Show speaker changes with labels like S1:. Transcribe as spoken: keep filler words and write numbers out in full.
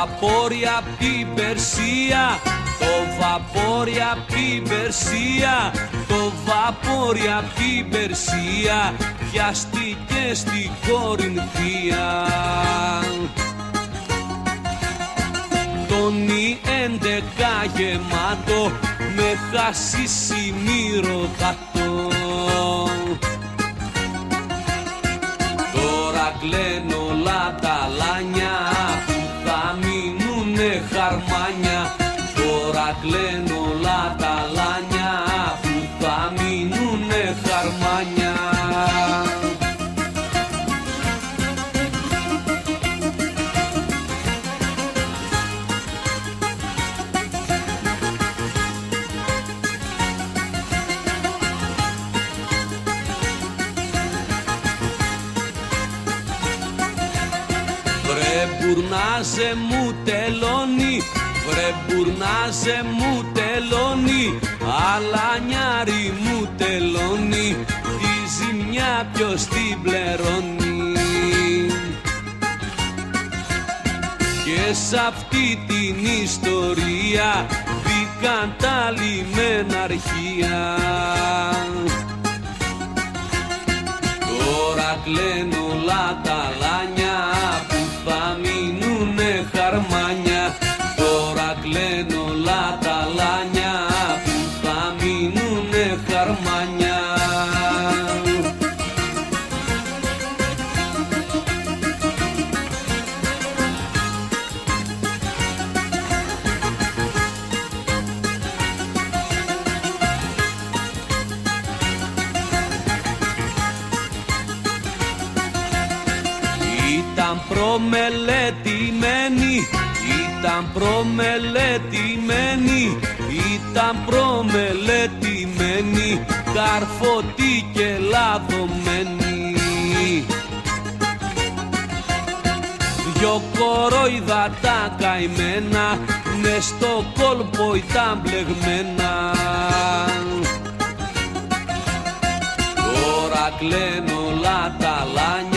S1: βαπόρι απ' την Περσία, το βαπόρι απ' την Περσία, το βαπόρι απ' την Περσία, πιάστηκε στην Κορινθία. Τόνι έντεκα γεμάτο, με χασίσι μυρωγάτο. Τώρα κλαίνω όλα τα λάνια που θα μείνουνε χαρμάνια. Τώρα κλαίνω όλα τα λάνια που θα μείνουνε χαρμάνια. Βρε μπουρνάζε μου τελώνει, βρε μπουρνάζε μου τελώνει, αλανιάρι μου τελώνει, τη ζημιά ποιος την πληρώνει. Και σ' αυτή την ιστορία μπήκαν τα λιμεναρχεία. Τώρα κλαίνω όλα τα λάνια που θα μείνουνε χαρμάνια. Τώρα κλαίνω όλα τα λάνια που θα μείνουνε χαρμάνια. Ήταν προμελετημένη, ήταν προμελετημένη, ήταν προμελετημένη, καρφωτή και λαδωμένη. Δυο κορόιδα τα καημένα, μες στο κόλπο ήταν μπλεγμένα. Τώρα κλαίνω όλα τα λάνια